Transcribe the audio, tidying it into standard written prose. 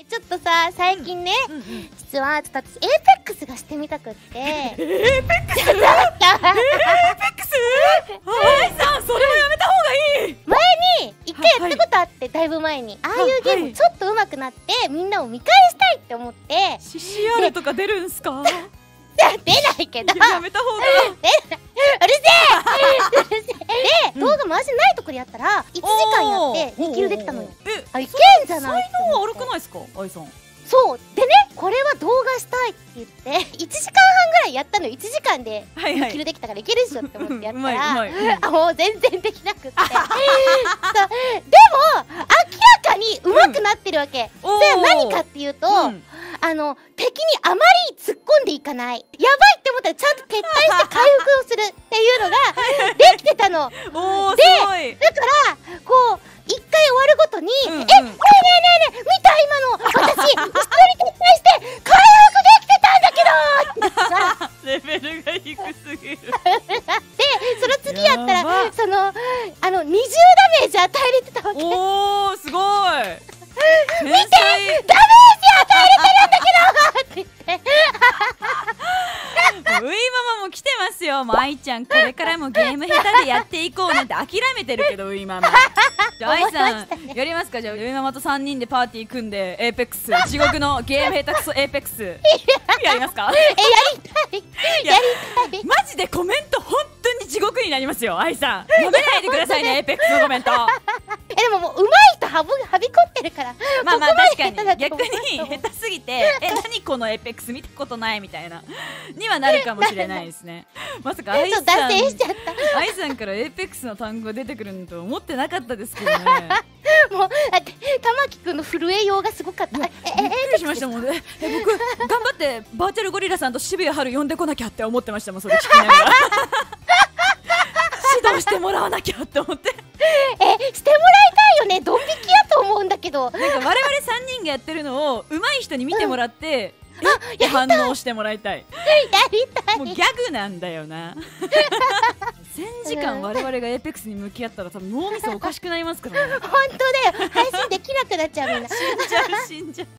ちょっとさ、最近ね、実はちょっと私エーペックスがしてみたくって。エーペックス？エーペックス？ はいさん、それはやめた方がいい。 前に一回やったことあって、だいぶ前に。ああいうゲームちょっと上手くなってみんなを見返したいって思って。 CCR とか出るんすか？ 出ないけど。 やめた方が。 うるせえ。うるせえ。で、動画回してないとこでやったら1時間やって2キルできたのよ。あ、いけんじゃない？ 才能は悪くないですか、愛さん。 そうでね、これは動画したいって言って1時間半ぐらいやったの。1時間で2キルできたからいけるっしょって思ってやったら、もう全然できなくって。でも明らかに上手くなってるわけ。それは何かっていうと、敵にあまり突っ込んでいかない、やばいって思ったらちゃんと撤退して回復をするっていうのができてたの。で、だからこう一回終わるごとに「ねえねえねえねえ見た今の私一緒に撤退して回復できてたんだけど!」 レベルが低すぎる。でその次やったらその20ダメージ与えれてたわけ。 おー、すごい。 見て、ダメージ与えれてるんだけどって言って。 ウイママも来てますよ。もう愛ちゃんこれからもゲーム下手でやっていこうなんて諦めてるけど、ウイママ。じゃあ愛さんやりますか。じゃあウイママと3人でパーティー組んでエーペックス、地獄のゲーム下手くそエーペックスやりますか？ やりたいやりたい。 マジでコメント本当に地獄になりますよ。愛さんやめないでくださいねエーペックスのコメント。 でももう上手い人はびこってるから。 まあまあ確かに逆に下手すぎて何このエーペックス見たことないみたいなにはなるかもしれないですね。まさか愛さんからエーペックスの単語が出てくるのと思ってなかったですけどね。 もうだって玉木くんの震えようがすごかった。びっくりしましたもんね。僕頑張ってバーチャルゴリラさんと渋谷春呼んでこなきゃって思ってましたもん。それ聞きながら指導してもらわなきゃって思って。 してもらいたいよね。ドン引きやと思うんだけど。 なんか我々3人がやってるのを上手い人に見てもらって、反応してもらいたい。 やりたい。 もうギャグなんだよな。1000時間我々がエーペックスに向き合ったら多分脳みそおかしくなりますからね。 本当だよ。配信できなくなっちゃうみんな。 死んじゃう死んじゃう。